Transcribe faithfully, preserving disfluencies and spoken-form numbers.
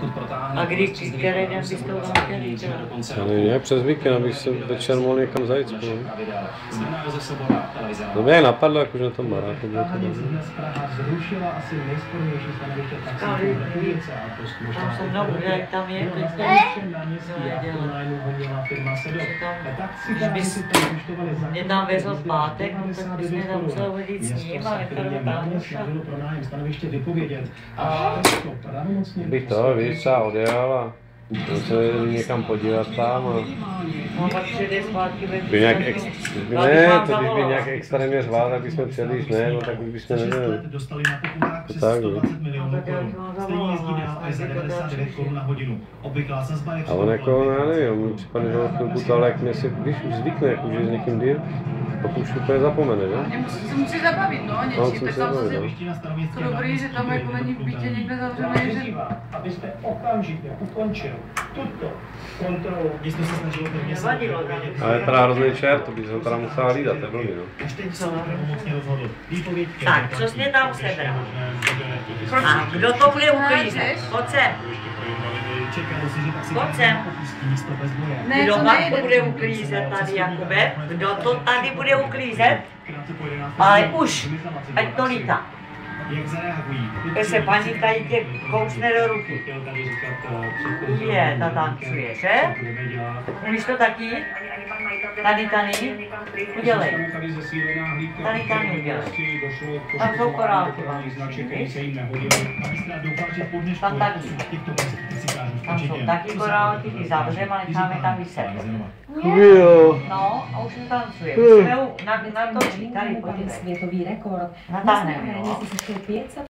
A kdy, který den bys to tam chtěli, že? Já nevím, jak přes víkend, abych se večer mohl někam zajít spolu. No mě napadlo, jakože na tom baráku bylo to dobré. Tam se mnou, jak tam je, teď Když mě tam vezl v pátek, no tak bys mě tam musel hodit s ním a nechat ho tam už. Bych to, víš, třeba odjel a se někam podívat tam a... No pak přijde zpátky ve By nějak ex... Ne, to když by nějak extrémně řval, tak bychom přijeli, když ne, no tak už bychom neměli. To tak, no. A on jako, já nevím, on mi připadne, že on chvilku to, ale jak mě si, víš, už zvykne, jako, že s někým díl, pak už úplně zapomene, že? Se musí zabavit, no, něčím, tak tam zase to dobrý, že tam jako není v bytě někde zavřený, že... Abyste okamžitě ukončil tuto kontrolu. Město se snažilo prvně se odpovědět. Ale je teda hrozný čert, to by se ho teda musela hlídat, to je blbý, no. Až teď se pravomocně rozhodl. Výpověď... Tak, co jsi mě tam sebral? A kdo to bude uklízet? Pojď sem. Čekalo si, že tak si Pojď sem. opustí místo bez boje. Ne, Kdo to pak nejde. to bude uklízet tady, Jakube? Kdo to tady bude uklízet? Ale už, ať to lítá. Jak zareagují? Když se paní tady tě kousne do ruky. Je, ta tancuje, že? Umíš to taky? Tady, tady, udělej. Tady, tady udělej. Tam jsou korálky, mám víš? Tam taky. Tam jsou taky korálky, ty zavřeme a necháme tam vyset. Jo. No, a už netancuje. Musíme ju natočit, tady, podívej. Světový rekord. Natáhneme, Na jo. se pět set